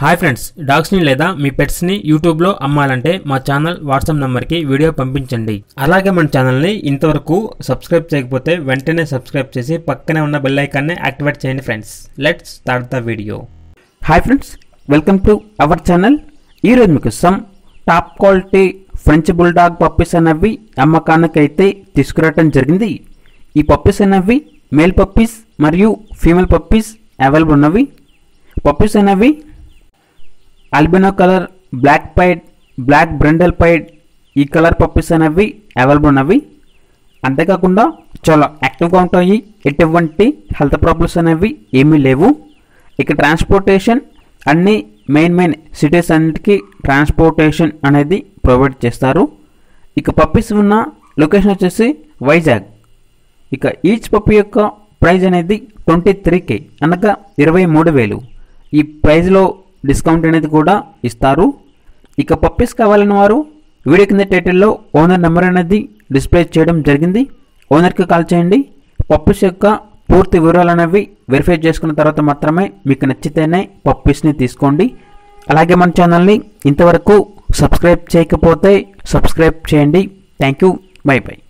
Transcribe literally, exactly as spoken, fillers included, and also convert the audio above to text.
Hi friends, డాగ్స్ని లేదా మీ పెట్స్ని యూట్యూబ్లో అమ్మాలంటే మా ఛానల్ వాట్సాప్ నెంబర్కి వీడియో పంపించండి. అలాగే మన ఛానల్ని ఇంతవరకు సబ్స్క్రైబ్ చేయకపోతే వెంటనే సబ్స్క్రైబ్ చేసి పక్కనే ఉన్న బెల్ ఐకాన్ని యాక్టివేట్ చేయండి friends. Let's start the video. Hi friends, welcome to our channel. ఈరోజు మీకు some top quality French bulldog puppies అనేవి అమ్మకానికి అయితే తీసుకురావడం జరిగింది. ఈ పప్పీస్ అనేవి మేల్ పప్పీస్ మరియు ఫీమేల్ పప్పీస్ అవైలబుల్ ఉన్నవి. పప్పీస్ అనేవి albino colour, black pied, black brindle pied ఈ కలర్ పప్పీస్ అనేవి అవైలబుల్ ఉన్నవి. అంతేకాకుండా చాలా యాక్టివ్గా ఉంటాయి. ఎటువంటి హెల్త్ ప్రాబ్లమ్స్ అనేవి ఏమీ లేవు. ఇక ట్రాన్స్పోర్టేషన్ అన్ని మెయిన్ మెయిన్ సిటీస్ అన్నిటికీ ట్రాన్స్పోర్టేషన్ అనేది ప్రొవైడ్ చేస్తారు. ఇక పప్పీస్ ఉన్న లొకేషన్ వచ్చేసి వైజాగ్. ఇక ఈచ్ పప్పీ యొక్క ప్రైజ్ అనేది ట్వంటీ త్రీ కే అనగా ఇరవై మూడు వేలు. ఈ ప్రైజ్లో డిస్కౌంట్ అనేది కూడా ఇస్తారు. ఇక పప్పీస్ కావాలని వారు వీడియో కింద టైటిల్లో ఓనర్ నెంబర్ అనేది డిస్ప్లే చేయడం జరిగింది. ఓనర్కి కాల్ చేయండి. పప్పీస్ యొక్క పూర్తి వివరాలు అనేవి వెరిఫై చేసుకున్న తర్వాత మాత్రమే మీకు నచ్చితేనే పప్పీస్ని తీసుకోండి. అలాగే మన ఛానల్ని ఇంతవరకు సబ్స్క్రైబ్ చేయకపోతే సబ్స్క్రైబ్ చేయండి. Thank you. Bye by.